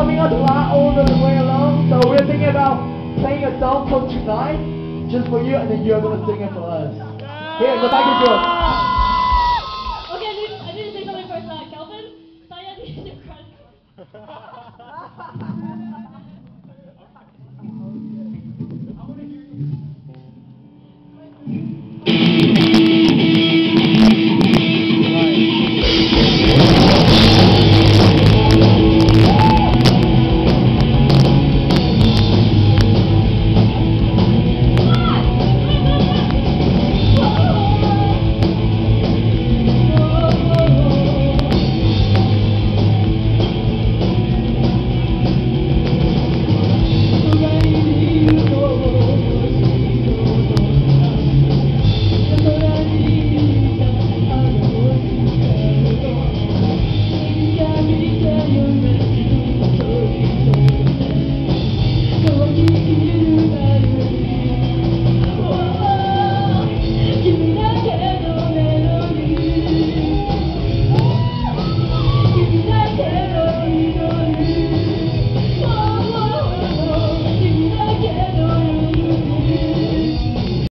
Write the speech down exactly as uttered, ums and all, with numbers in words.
helping us a lot all the way along. So we're thinking about playing a song called Tonight, just for you, and then you're gonna sing it for us. Here, the mic is yours. Okay, I need, I need to say something first. Uh, Kelvin, Saya needs to crush.